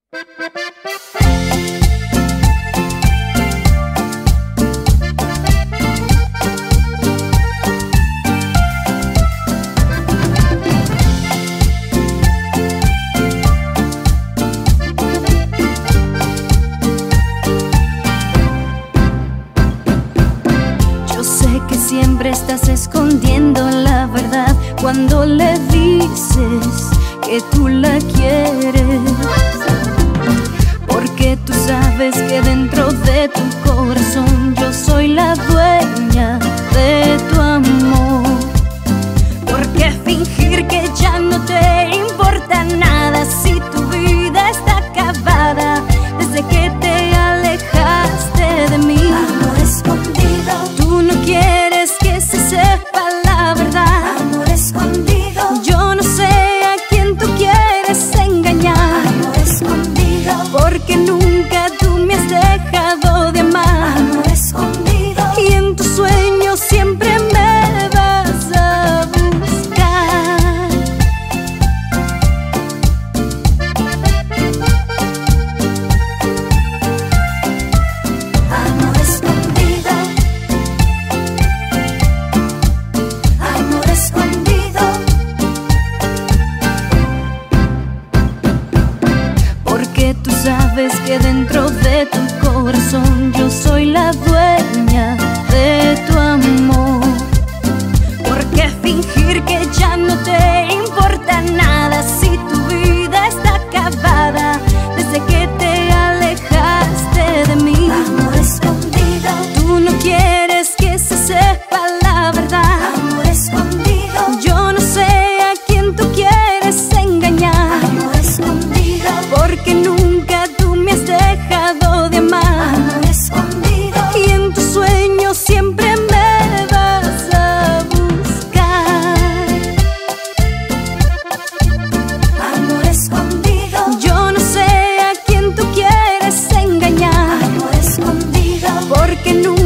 Siempre estás escondiendo la verdad cuando le dices que tú la quieres, porque tú sabes que dentro de tu corazón yo soy la dueña de tu amor. ¿Por qué fingir que ya no te importa nada si tu vida está acabada desde que te alejaste de mí? Amor escondido, tú no quieres que se sepa la verdad. amor escondido, Yo no sé a quién tú quieres engañar. amor escondido, Porque nunca tú me has dejado de amar. amor escondido, Y en tus sueños siempre me vas a buscar. amor escondido, amor escondido, Porque tú sabes que dentro de tu corazón yo soy la dueña de tu amor. ¿Por qué fingir que ya no te importa nada si tu vida está acabada desde que te alejaste de mí? amor escondido, Tú no quieres que se sepa la verdad. amor escondido, Yo no sé a quién tú quieres engañar. amor escondido, Porque nunca tú me has dejado de amar. amor escondido, Y en tus sueños siempre me vas a buscar. amor escondido, Yo no sé a quién tú quieres engañar. amor escondido, Porque nunca